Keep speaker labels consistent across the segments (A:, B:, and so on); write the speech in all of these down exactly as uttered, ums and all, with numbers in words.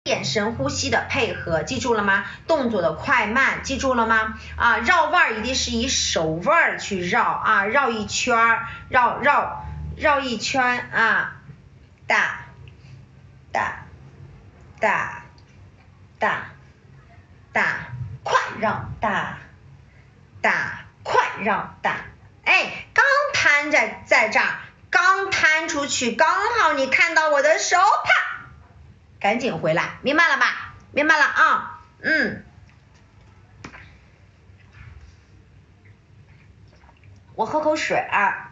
A: 眼神呼吸的配合，记住了吗？动作的快慢，记住了吗？啊，绕腕儿一定是以手腕儿去绕啊，绕一圈儿，绕绕绕一圈啊，大大大大大，快绕大大快绕大，哎，刚摊在在这儿，刚摊出去，刚好你看到我的手，啪！赶紧回来，明白了吧？明白了啊，嗯。我喝口水啊。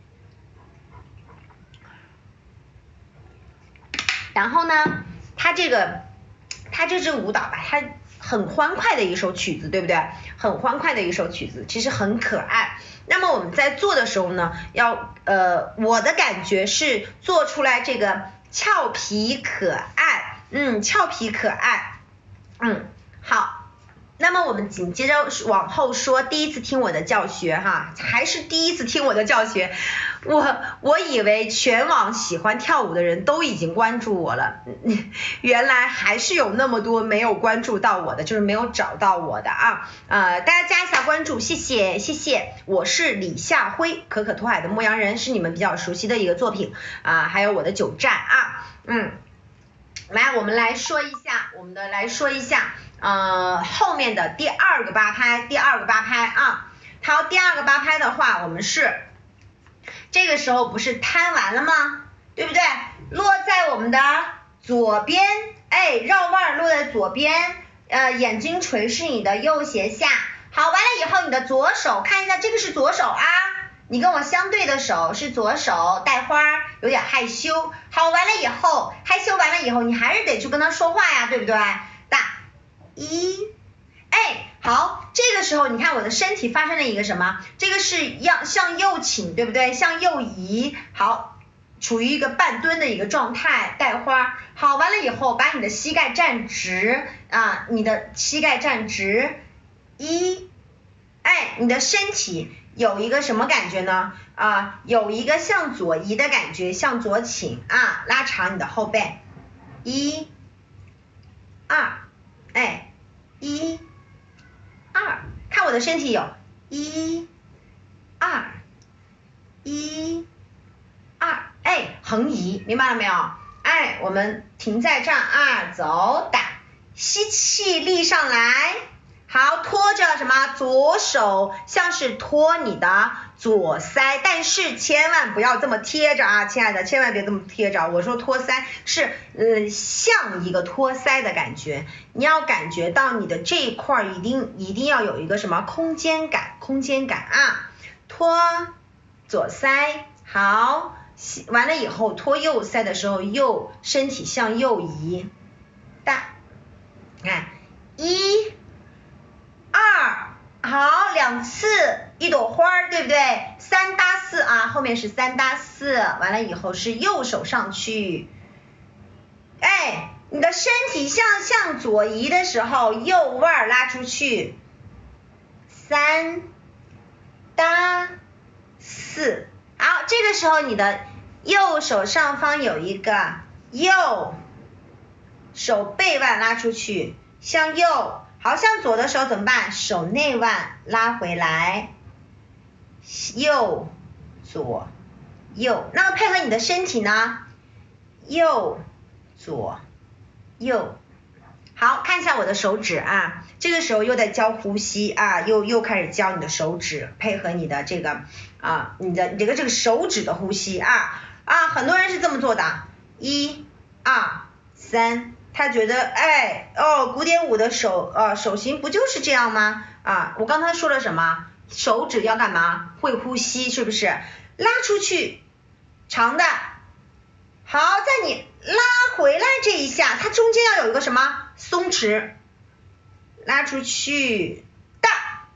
A: 然后呢，它这个，它这支舞蹈吧，它很欢快的一首曲子，对不对？很欢快的一首曲子，其实很可爱。那么我们在做的时候呢，要呃，我的感觉是做出来这个俏皮可爱，嗯，俏皮可爱，嗯，好。那么我们紧接着往后说，第一次听我的教学哈，还是第一次听我的教学，我我以为全网喜欢跳舞的人都已经关注我了，原来还是有那么多没有关注到我的，就是没有找到我的啊，呃，大家加一下关注，谢谢谢谢，我是李夏辉，可可托海的牧羊人是你们比较熟悉的一个作品啊，还有我的九站啊，嗯。来，我们来说一下，我们的来说一下，呃，后面的第二个八拍，第二个八拍啊，好，第二个八拍的话，我们是这个时候不是摊完了吗？对不对？落在我们的左边，哎，绕腕落在左边，呃，眼睛垂视你的右胁下，好，完了以后你的左手看一下，这个是左手啊。你跟我相对的手是左手带花，有点害羞。好，完了以后，害羞完了以后，你还是得去跟他说话呀，对不对？大一，哎，好，这个时候你看我的身体发生了一个什么？这个是要向右倾，对不对？向右移，好，处于一个半蹲的一个状态，带花。好，完了以后，把你的膝盖站直啊，你的膝盖站直，一，哎，你的身体有一个什么感觉呢？啊，有一个向左移的感觉，向左倾啊，拉长你的后背，一、二，哎，一、二，看我的身体有一、二、一、二，哎，横移，明白了没有？哎，我们停在这儿啊，走，打，吸气，立上来。好，拖着什么？左手像是托你的左腮，但是千万不要这么贴着啊，亲爱的，千万别这么贴着。我说托腮是呃像一个托腮的感觉，你要感觉到你的这一块一定一定要有一个什么空间感，空间感啊。托左腮，好，完了以后托右腮的时候，右身体向右移，大，看一。二，好，两次一朵花，对不对？三搭四啊，后面是三搭四，完了以后是右手上去，哎，你的身体向向左移的时候，右腕拉出去，三搭四，好，这个时候你的右手上方有一个右手背腕拉出去，向右。好，向左的时候怎么办？手内腕拉回来，右左右，那么配合你的身体呢？右左右，好，看一下我的手指啊，这个时候又在教呼吸啊，又又开始教你的手指，配合你的这个啊，你的你这个这个手指的呼吸啊啊，很多人是这么做的，一、二、三。他觉得哎哦，古典舞的手呃手型不就是这样吗？啊，我刚才说了什么？手指要干嘛？会呼吸，是不是？拉出去，长的，好，在你拉回来这一下，它中间要有一个什么？松弛，拉出去，大，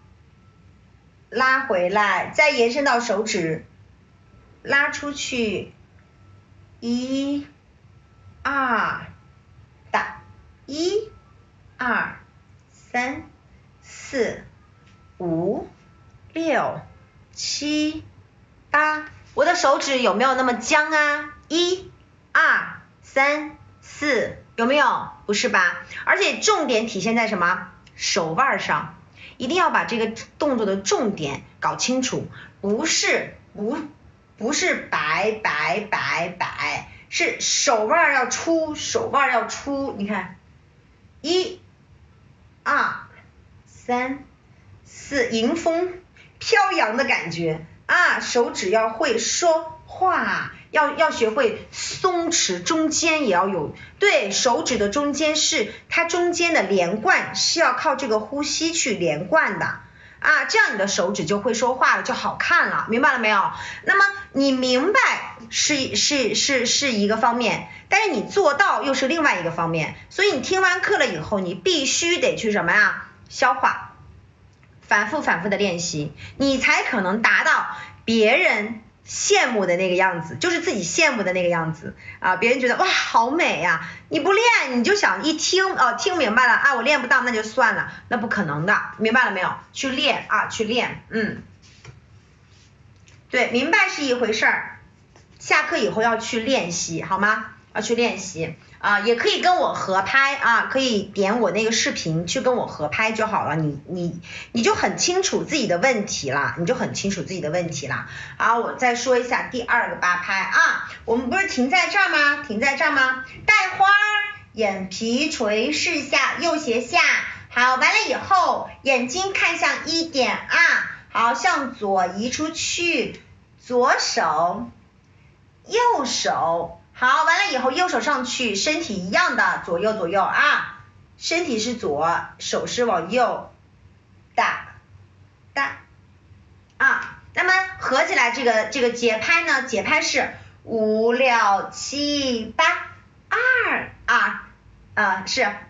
A: 拉回来，再延伸到手指，拉出去，一、二。大，一、二、三、四、五、六、七、八，我的手指有没有那么僵啊？一、二、三、四、 有没有？不是吧？而且重点体现在什么？手腕上，一定要把这个动作的重点搞清楚，不是不不是摆摆摆摆，是手腕要出，手腕要出，你看，一、二、三、四，迎风飘扬的感觉啊，手指要会说话。要要学会松弛，中间也要有，对，手指的中间是它中间的连贯是要靠这个呼吸去连贯的啊，这样你的手指就会说话了，就好看了，明白了没有？那么你明白是是是是一个方面，但是你做到又是另外一个方面，所以你听完课了以后，你必须得去什么呀？消化，反复反复的练习，你才可能达到别人羡慕的那个样子，就是自己羡慕的那个样子啊！别人觉得哇好美呀、啊，你不练你就想一听哦听明白了啊，我练不到那就算了，那不可能的，明白了没有？去练啊，去练，嗯，对，明白是一回事儿，下课以后要去练习，好吗？要去练习啊，也可以跟我合拍啊，可以点我那个视频去跟我合拍就好了，你你你就很清楚自己的问题了，你就很清楚自己的问题了。好，我再说一下第二个八拍啊，我们不是停在这儿吗？停在这儿吗？带花，眼皮垂视下，右斜下，好，完了以后眼睛看向一点啊，好，向左移出去，左手，右手。好，完了以后右手上去，身体一样的左右左右啊，身体是左，手是往右，哒哒啊，那么合起来这个这个节拍呢，节拍是五六七八，二二呃是二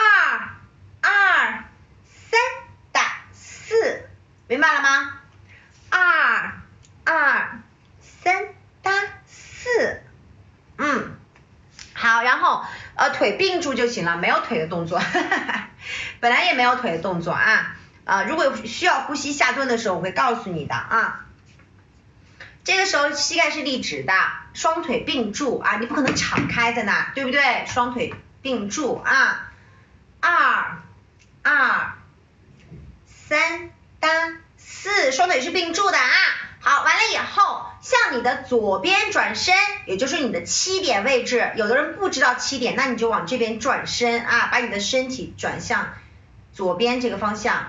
A: 二三哒四，明白了吗？二二三哒四。嗯，好，然后呃腿并住就行了，没有腿的动作，哈哈哈，本来也没有腿的动作啊啊、呃，如果需要呼吸下蹲的时候，我会告诉你的啊。这个时候膝盖是立直的，双腿并住啊，你不可能敞开在那，对不对？双腿并住啊，二二三哒四，双腿是并住的啊。好，完了以后向你的左边转身，也就是你的七点位置，有的人不知道七点，那你就往这边转身啊，把你的身体转向左边这个方向。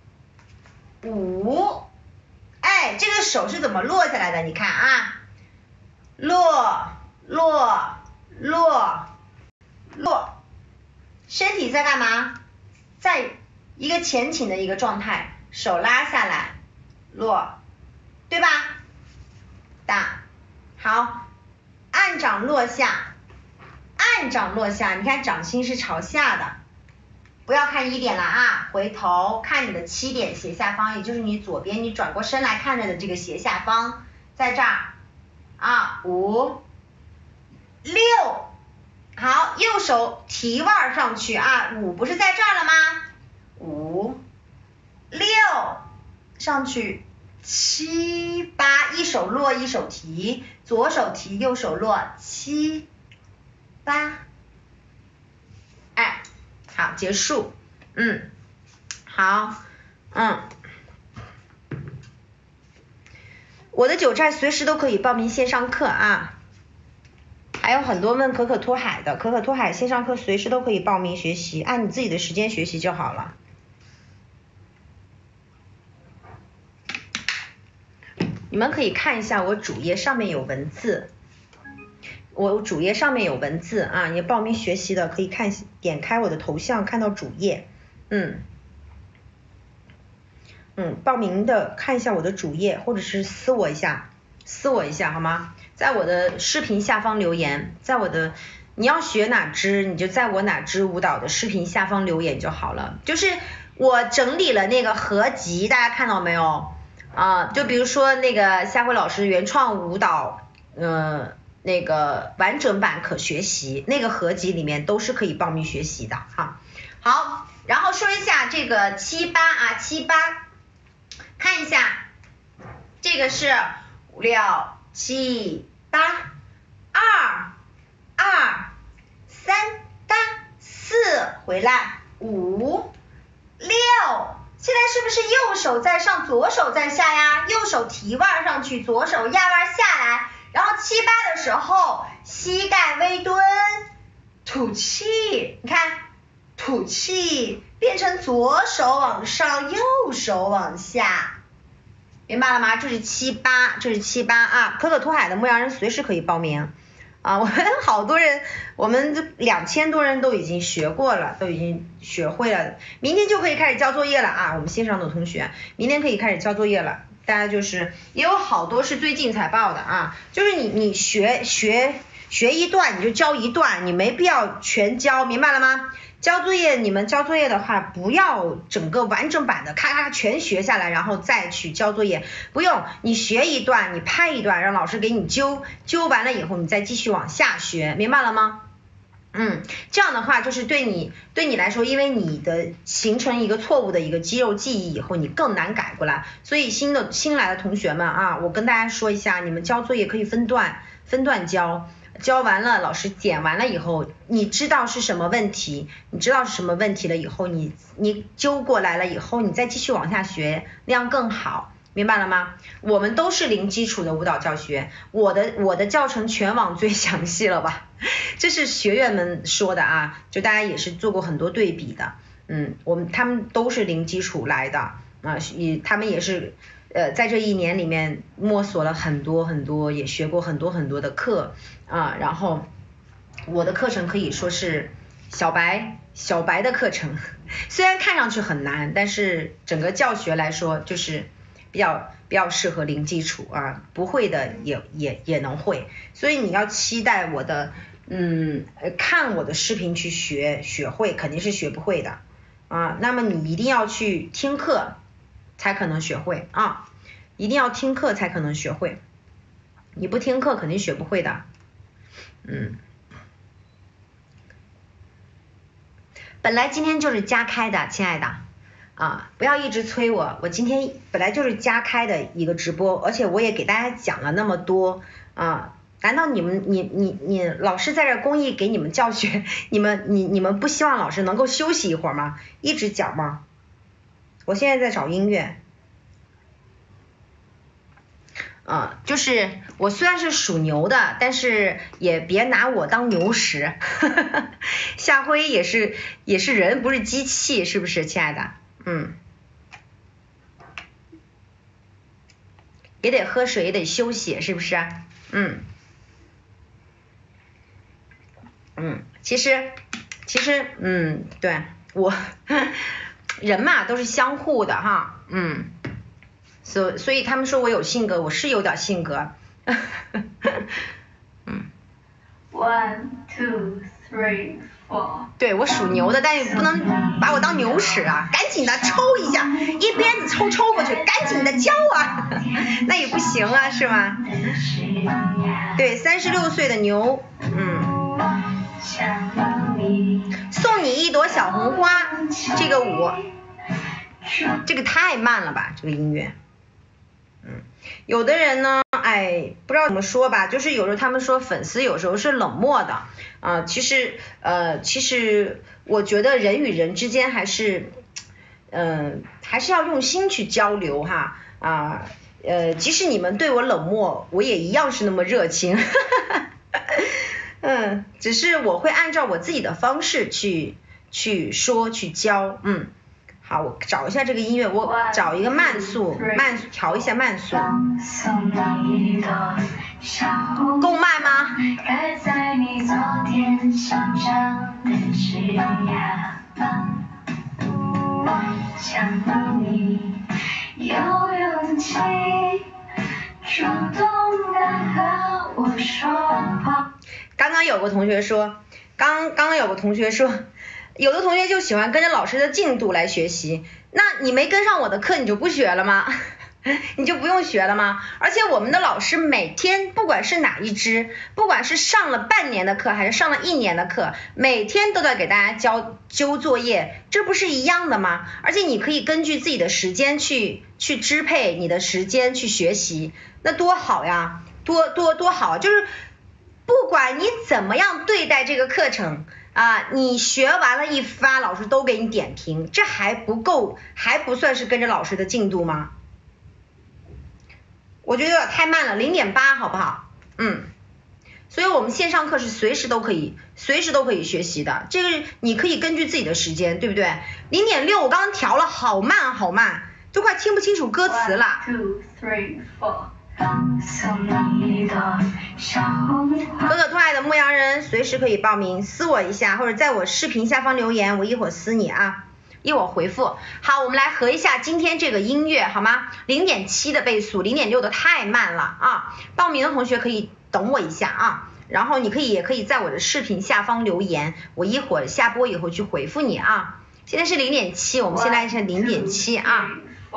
A: 五，哎，这个手是怎么落下来的？你看啊，落落落落，身体在干嘛？在一个前倾的一个状态，手拉下来，落。对吧？打，好，按掌落下，按掌落下，你看掌心是朝下的，不要看一点了啊，回头看你的七点斜下方，也就是你左边你转过身来看着的这个斜下方，在这儿啊，五六，好，右手提腕上去啊，五不是在这儿了吗？五六上去。七八，一手落一手提，左手提右手落，七八，哎，好，结束，嗯，好，嗯，我的九寨随时都可以报名线上课啊，还有很多问可可托海的，可可托海线上课随时都可以报名学习，按你自己的时间学习就好了。你们可以看一下我主页上面有文字，我主页上面有文字啊，你报名学习的可以看，点开我的头像看到主页，嗯嗯，报名的看一下我的主页，或者是私我一下，私我一下好吗？在我的视频下方留言，在我的你要学哪支，你就在我哪支舞蹈的视频下方留言就好了。就是我整理了那个合集，大家看到没有？啊，就比如说那个夏慧老师原创舞蹈，呃，那个完整版可学习，那个合集里面都是可以报名学习的哈。好，然后说一下这个七八啊，七八，看一下，这个是五六七八，二二三哒回来，五六，现在是不是右手在上，左手在下呀？右手提腕上去，左手压腕下来，然后七八的时候，膝盖微蹲，吐气，你看，吐气，变成左手往上，右手往下。明白了吗？这是七八，这是七八啊！可可托海的牧羊人随时可以报名啊！我们好多人，我们两千多人都已经学过了，都已经学会了，明天就可以开始交作业了啊！我们线上的同学，明天可以开始交作业了。大家就是也有好多是最近才报的啊，就是你你学学学一段你就交一段，你没必要全交，明白了吗？交作业，你们交作业的话，不要整个完整版的咔咔全学下来，然后再去交作业，不用，你学一段，你拍一段，让老师给你揪，揪完了以后，你再继续往下学，明白了吗？嗯，这样的话就是对你对你来说，因为你的形成一个错误的一个肌肉记忆以后，你更难改过来，所以新的新来的同学们啊，我跟大家说一下，你们交作业可以分段分段交。教完了，老师点完了以后，你知道是什么问题，你知道是什么问题了以后，你你揪过来了以后，你再继续往下学，那样更好，明白了吗？我们都是零基础的舞蹈教学，我的我的教程全网最详细了吧？这是学员们说的啊，就大家也是做过很多对比的，嗯，我们他们都是零基础来的啊，也他们也是。呃，在这一年里面摸索了很多很多，也学过很多很多的课啊，然后我的课程可以说是小白小白的课程，虽然看上去很难，但是整个教学来说就是比较比较适合零基础啊，不会的也也也能会，所以你要期待我的嗯看我的视频去学学会，肯定是学不会的啊，那么你一定要去听课。才可能学会啊，一定要听课才可能学会，你不听课肯定学不会的。嗯，本来今天就是加开的，亲爱的啊，不要一直催我，我今天本来就是加开的一个直播，而且我也给大家讲了那么多啊，难道你们你你你老师在这公益给你们教学，你们你你们不希望老师能够休息一会儿吗？一直讲吗？我现在在找音乐，嗯，就是我虽然是属牛的，但是也别拿我当牛食，夏辉也是也是人，不是机器，是不是，亲爱的？嗯，也得喝水，也得休息，是不是？嗯，嗯，其实其实嗯，对我。人嘛都是相互的哈，嗯，所所以他们说我有性格，我是有点性格，嗯
B: ，one two three four，
A: 对我属牛的，但是不能把我当牛使啊，赶紧的抽一下，一鞭子抽抽过去，赶紧的教啊，那也不行啊，是吗？对，三十六岁的牛，嗯。送你一朵小红花，这个舞，这个太慢了吧，这个音乐，嗯，有的人呢，哎，不知道怎么说吧，就是有时候他们说粉丝有时候是冷漠的，啊、呃，其实，呃，其实我觉得人与人之间还是，嗯、呃，还是要用心去交流哈，啊、呃，呃，即使你们对我冷漠，我也一样是那么热情。哈哈哈嗯，只是我会按照我自己的方式去去说去教，嗯，好，我找一下这个音乐，我找一个慢速，慢调一下慢速，够慢吗？刚刚有个同学说，刚刚刚有个同学说，有的同学就喜欢跟着老师的进度来学习，那你没跟上我的课，你就不学了吗？你就不用学了吗？而且我们的老师每天不管是哪一支，不管是上了半年的课还是上了一年的课，每天都在给大家交揪作业，这不是一样的吗？而且你可以根据自己的时间去去支配你的时间去学习，那多好呀，多多多好，就是不管你怎么样对待这个课程啊，你学完了一发，老师都给你点评，这还不够，还不算是跟着老师的进度吗？我觉得有点太慢了，零点八好不好？嗯，所以我们线上课是随时都可以，随时都可以学习的，这个你可以根据自己的时间，对不对？零点六我刚刚调了，好慢好慢，都快听不清楚歌词了。
B: One, two, three, four.
A: 可可托爱的牧羊人随时可以报名，私我一下，或者在我视频下方留言，我一会儿私你啊，一会儿回复。好，我们来合一下今天这个音乐好吗？ 零点七 的倍速， 零点六 的太慢了啊，报名的同学可以等我一下啊，然后你可以也可以在我的视频下方留言，我一会儿下播以后去回复你啊。现在是 零点七， 我们现在是 零点七 啊。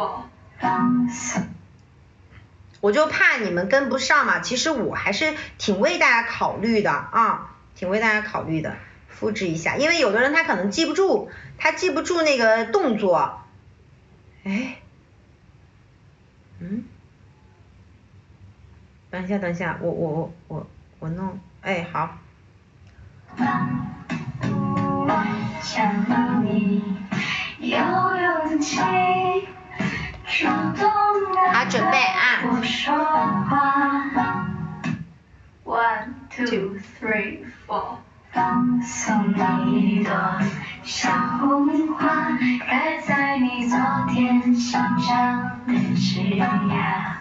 A: 我就怕你们跟不上嘛，其实我还是挺为大家考虑的啊，挺为大家考虑的。复制一下，因为有的人他可能记不住，他记不住那个动作。哎，嗯，等一下，等一下，我我我我我弄，哎，好。好，准备啊。
B: One, two, three, four. 放送你一朵小红花，开在你昨天生长的枝桠。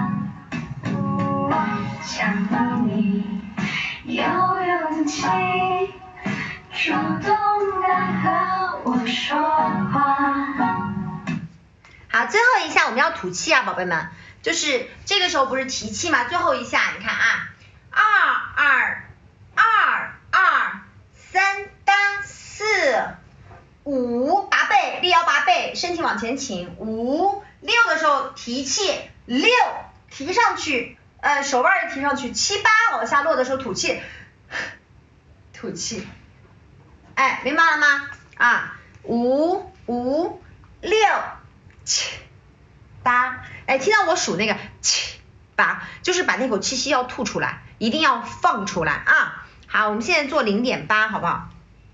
B: 想你有勇气，主动的和我说话。
A: 好，最后一下我们要吐气啊，宝贝们，就是这个时候不是提气吗？最后一下，你看啊，二二二二三八四五，拔背，立腰拔背，身体往前倾，五六的时候提气，六提上去，呃手腕也提上去，七八往下落的时候吐气，吐气，哎，明白了吗？啊，五五六七八，哎，听到我数那个七八，就是把那口气息要吐出来，一定要放出来啊。好，我们现在做 零点八 好不好？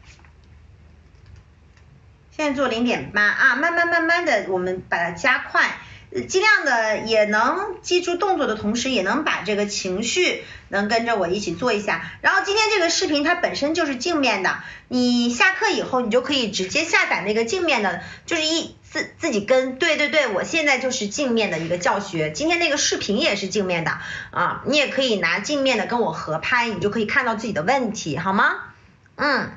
A: 现在做 零点八 啊，慢慢慢慢的我们把它加快，尽量的也能记住动作的同时，也能把这个情绪能跟着我一起做一下。然后今天这个视频它本身就是镜面的，你下课以后你就可以直接下载那个镜面的，就是一自自己跟，对对对，我现在就是镜面的一个教学，今天那个视频也是镜面的啊，你也可以拿镜面的跟我合拍，你就可以看到自己的问题，好吗？嗯，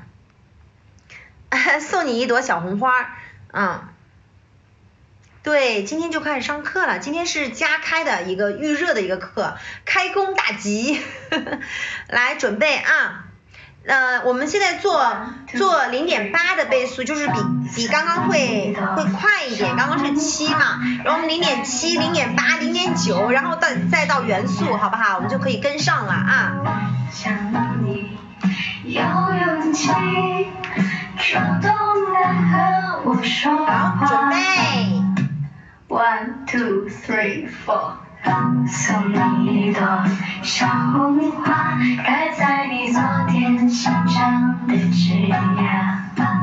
A: 送你一朵小红花，嗯。对，今天就开始上课了，今天是加开的一个预热的一个课，开工大吉，呵呵来准备啊，呃，我们现在做做 零点八 的倍速，就是比比刚刚会会快一点，刚刚是七嘛，然后我们 零点七、零点八、零点九，然后到再到元素，好不好？我们就可以跟上了啊。
B: 想你有勇气，主动的和我说话。
A: 好，准备。
B: One, two, three, four. 送你一朵小红花，开在你昨天生长的枝桠。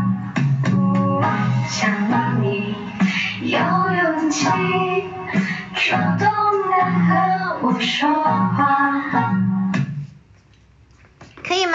B: 想你有勇气，主动的和我说话。
A: 可以吗？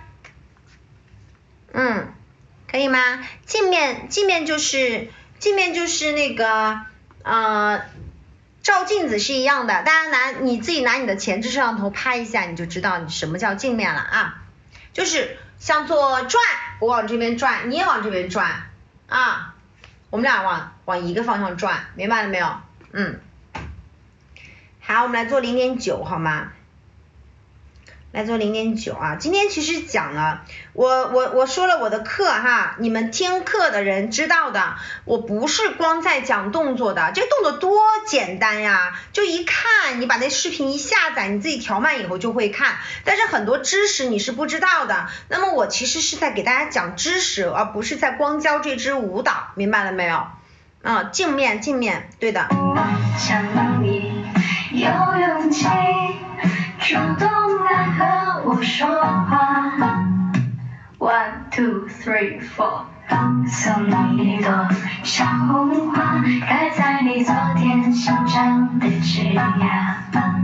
A: 嗯，可以吗？镜面镜面就是镜面就是那个。呃，照镜子是一样的，大家拿你自己拿你的前置摄像头拍一下，你就知道你什么叫镜面了啊。就是像做转，我往这边转，你也往这边转啊，我们俩往往一个方向转，明白了没有？嗯，好，我们来做 零点九 好吗？来做 零点九 啊，今天其实讲了，我我我说了我的课哈，你们听课的人知道的，我不是光在讲动作的，这个动作多简单呀，就一看你把那视频一下载，你自己调慢以后就会看，但是很多知识你是不知道的，那么我其实是在给大家讲知识，而不是在光教这支舞蹈，明白了没有？啊，镜面镜面，对的。
B: 想你有勇气，主动的和我说话。 One, two, three, four。放送你一朵小红花，开在你昨天生长的枝桠。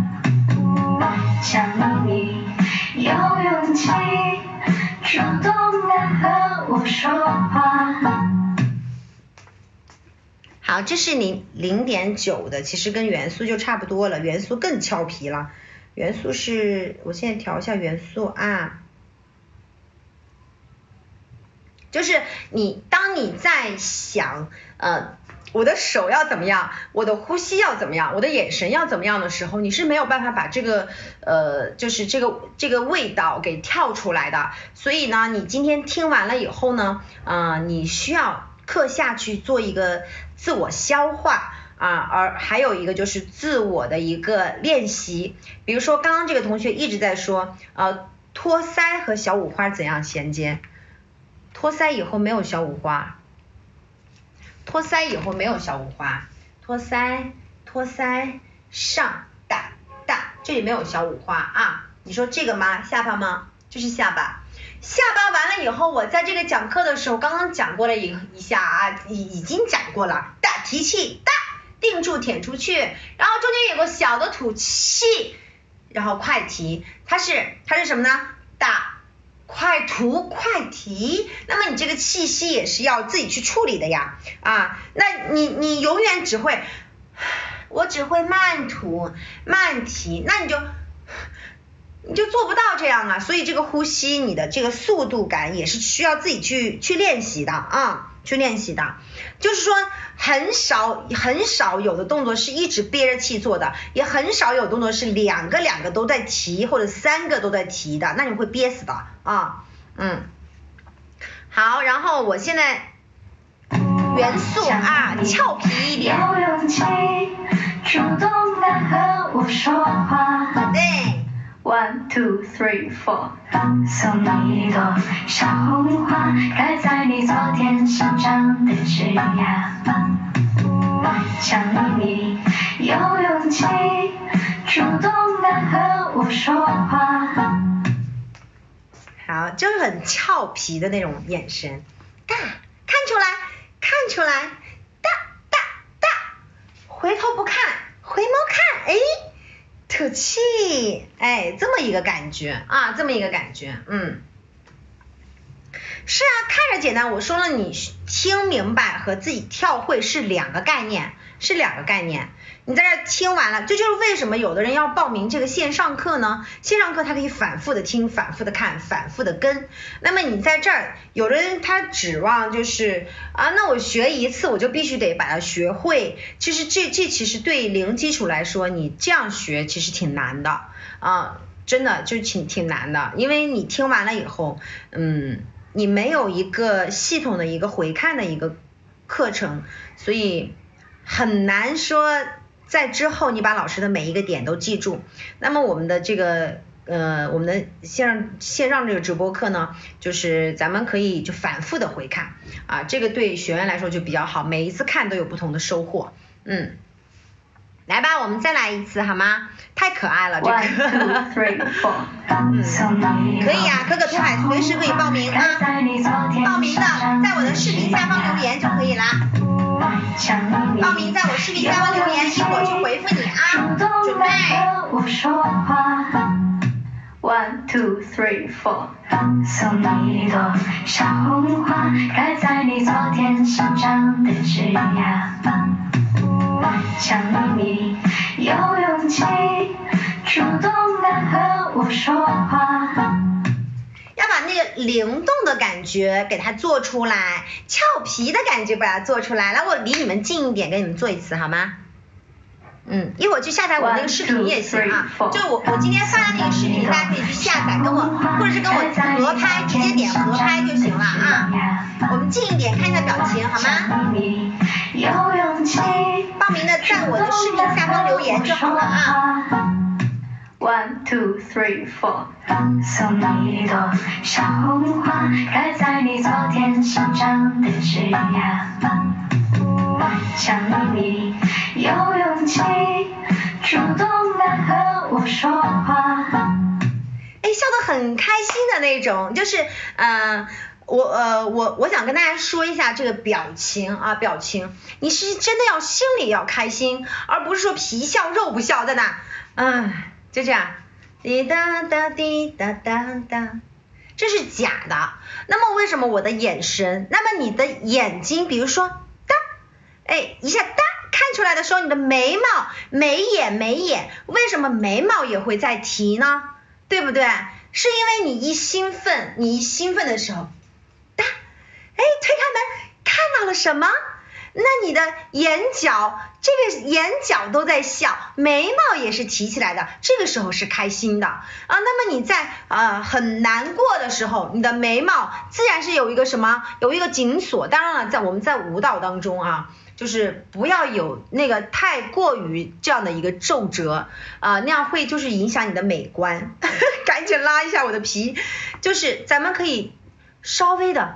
B: 想你有勇气，主动来和我说话。
A: 好，这是零零点九的，其实跟元素就差不多了，元素更俏皮了。元素是，我现在调一下元素啊。就是你，当你在想，呃，我的手要怎么样，我的呼吸要怎么样，我的眼神要怎么样的时候，你是没有办法把这个，呃，就是这个这个味道给跳出来的。所以呢，你今天听完了以后呢，呃，你需要课下去做一个自我消化啊，而还有一个就是自我的一个练习。比如说刚刚这个同学一直在说，呃，托腮和小五花怎样衔接？托腮以后没有小五花，托腮以后没有小五花，托腮托腮上大大，这里没有小五花啊。你说这个吗？下巴吗？这是下巴。下巴完了以后，我在这个讲课的时候刚刚讲过了一一下啊，已已经讲过了。大提气，大定住舔出去，然后中间有个小的吐气，然后快提，它是它是什么呢？大快吐快提，那么你这个气息也是要自己去处理的呀啊，那你你永远只会，我只会慢吐慢提，那你就你就做不到这样啊，所以这个呼吸你的这个速度感也是需要自己去去练习的啊，去练习的，就是说很少很少有的动作是一直憋着气做的，也很少有动作是两个两个都在提或者三个都在提的，那你会憋死的啊。嗯，好，然后我现在元素啊俏皮一点，
B: 有勇气主动来和我说话。
A: 对。
B: One, two, three, four。放送你一朵小红花，开在你昨天生长的枝桠。想你有勇气主动来和我说话。
A: 好，就是很俏皮的那种眼神，大，看出来，看出来，大大大，回头不看，回眸看，哎。吐气，哎，这么一个感觉啊，这么一个感觉，嗯，是啊，看着简单，我说了，你听明白和自己跳会是两个概念，是两个概念。你在这听完了，这就是为什么有的人要报名这个线上课呢？线上课他可以反复的听，反复的看，反复的跟。那么你在这儿，有的人他指望就是啊，那我学一次我就必须得把它学会。其实这这其实对零基础来说，你这样学其实挺难的啊，真的就挺挺难的，因为你听完了以后，嗯，你没有一个系统的一个回看的一个课程，所以很难说。在之后你把老师的每一个点都记住，那么我们的这个呃我们的线上线上这个直播课呢，就是咱们可以就反复的回看啊，这个对学员来说就比较好，每一次看都有不同的收获。嗯，来吧，我们再来一次好吗？太可爱了这个。
B: One, two, three, four。
A: 嗯，可以呀、啊，可可托海随时可以报名啊，报名的在我的视频下方留言就可以啦。报名在我视频下方留言，一会儿去回复你啊，准备。
B: One, two, three, four。送你一朵小红花，开在你昨天生长的枝桠。想你有勇气主动来和我说话。
A: 要把那个灵动的感觉给它做出来，俏皮的感觉把它做出来。来，我离你们近一点，给你们做一次好吗？嗯，一会儿去下载我那个视频也行啊，就我我今天发的那个视频，大家可以去下载，跟我或者是跟我合拍，直接点合拍就行了啊。我们近一点看一下表情好吗？报名的在我的视频下方留言就好了啊。
B: One, two, three, four。送你一朵小红花，开在你昨天生长的枝桠。想你有勇气主动来和我说话。
A: 哎， 哎笑得很开心的那种，就是嗯。呃我呃我我想跟大家说一下这个表情啊，表情，你是真的要心里要开心，而不是说皮笑肉不笑在那，嗯，就这样，滴答答滴答答答，这是假的。那么为什么我的眼神，那么你的眼睛，比如说哒，哎一下哒看出来的时候，你的眉毛眉眼眉眼，为什么眉毛也会在提呢？对不对？是因为你一兴奋，你一兴奋的时候。哎，推开门，看到了什么？那你的眼角，这个眼角都在笑，眉毛也是提起来的，这个时候是开心的啊。那么你在呃很难过的时候，你的眉毛自然是有一个什么，有一个紧锁。当然了，在我们在舞蹈当中啊，就是不要有那个太过于这样的一个皱褶啊、呃，那样会就是影响你的美观。赶紧拉一下我的皮，就是咱们可以稍微的。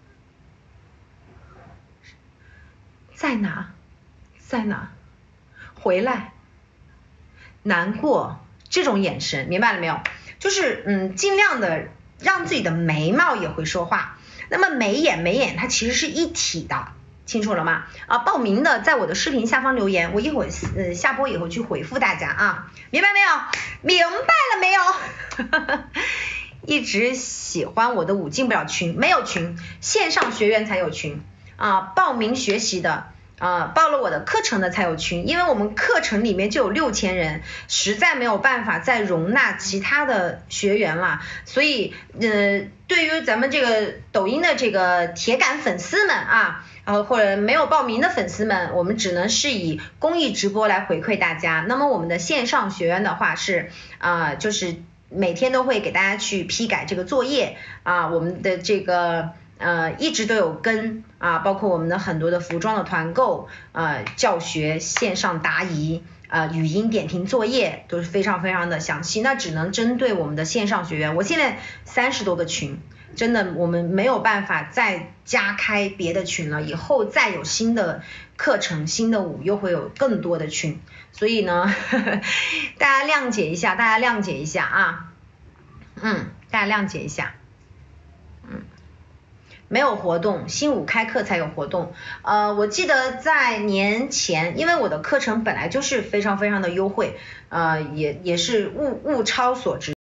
A: 在哪？在哪？回来？难过？这种眼神，明白了没有？就是嗯，尽量的让自己的眉毛也会说话。那么眉眼眉眼它其实是一体的，清楚了吗？啊，报名的在我的视频下方留言，我一会儿呃下播以后去回复大家啊，明白没有？明白了没有？一直喜欢我的舞进不了群，没有群，线上学员才有群。啊，报名学习的啊，报了我的课程的才有群，因为我们课程里面就有六千人，实在没有办法再容纳其他的学员了，所以呃，对于咱们这个抖音的这个铁杆粉丝们啊，然后或者没有报名的粉丝们，我们只能是以公益直播来回馈大家。那么我们的线上学员的话是啊、呃，就是每天都会给大家去批改这个作业啊，我们的这个。呃，一直都有跟啊，包括我们的很多的服装的团购，呃，教学、线上答疑，呃，语音点评作业都是非常非常的详细。那只能针对我们的线上学员，我现在三十多个群，真的我们没有办法再加开别的群了。以后再有新的课程、新的舞，又会有更多的群，所以呢，呵呵大家谅解一下，大家谅解一下啊，嗯，大家谅解一下，嗯。没有活动，新舞开课才有活动。呃，我记得在年前，因为我的课程本来就是非常非常的优惠，呃，也也是物物超所值。